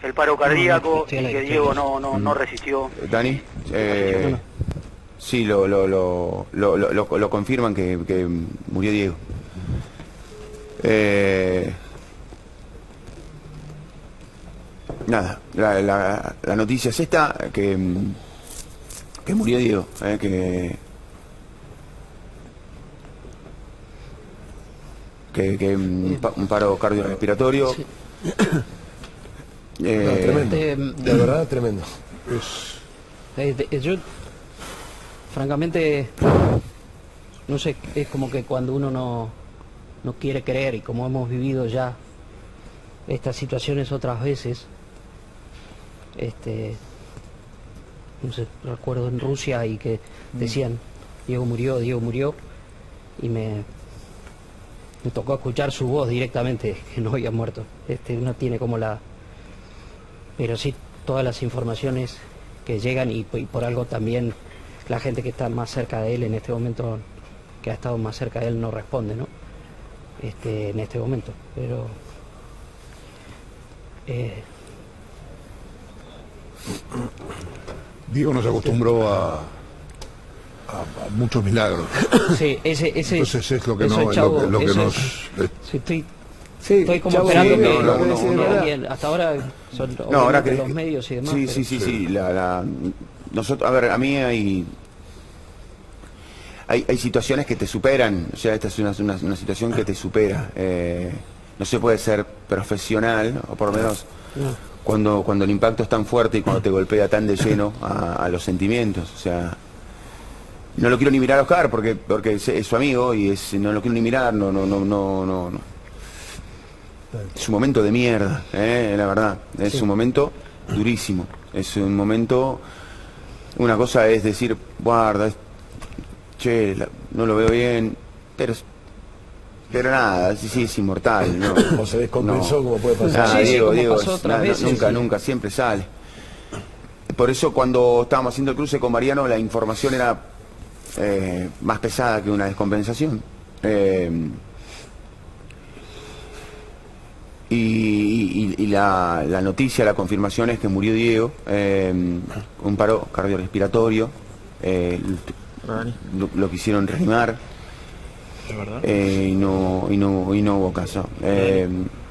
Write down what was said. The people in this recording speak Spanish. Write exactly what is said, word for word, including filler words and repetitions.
el paro cardíaco no, no, y que Diego no, no, no resistió. Dani, eh, sí, lo, lo, lo, lo, lo, lo, lo confirman que, que murió Diego. Eh, nada, la, la, la noticia es esta, que, que murió Diego, eh, que, que, que un, un paro cardiorrespiratorio. Sí. Eh, No, tremendo, eh, de verdad tremendo. Es... Eh, eh, yo, francamente, no sé, es como que cuando uno no, no quiere creer, y como hemos vivido ya estas situaciones otras veces, este, no sé, recuerdo en Rusia y que decían, Diego murió, Diego murió, y me, me tocó escuchar su voz directamente, que no había muerto. Este, uno tiene como la... Pero sí, todas las informaciones que llegan y, y por algo también la gente que está más cerca de él en este momento, que ha estado más cerca de él, no responde, ¿no? Este, en este momento, pero... Eh, Diego nos acostumbró a, a, a muchos milagros. sí, ese, ese Entonces es lo que, eso no, es lo, Chavo, que- lo que eso nos... es- sí, estoy, Sí, estoy como Chavo, esperando sí, que, no, no, que no, no, no. alguien- hasta ahora son No, ahora obviamente que los medios y demás. Sí, pero- sí, sí, sí. La, la, nosotros, a ver, a mí hay, hay hay situaciones que te superan. O sea, esta es una, una, una situación que te supera. Eh, no se puede ser profesional, o por lo menos No. cuando cuando el impacto es tan fuerte y cuando te golpea tan de lleno a, a los sentimientos. O sea, no lo quiero ni mirar a Oscar porque porque es, es su amigo y es no lo quiero ni mirar. No, no, no, no, no. no. Es un momento de mierda, eh, la verdad. Es Sí. un momento durísimo. Es un momento... Una cosa es decir, guarda, es- che, la- no lo veo bien, pero es- pero nada, sí, sí, es inmortal, ¿no? O se descompensó, como puede pasar. Nada, Sí, sí, Diego, como Diego, pasó es- otras nada, veces, nunca, sí. nunca, siempre sale. Por eso cuando estábamos haciendo el cruce con Mariano, la información era eh, más pesada que una descompensación. Eh, Y, y- y la, la noticia, la confirmación es que murió Diego, eh, un paro cardiorrespiratorio, eh, lo, lo quisieron reanimar, ¿De verdad? eh, y, no, y, no, y no hubo caso. Eh,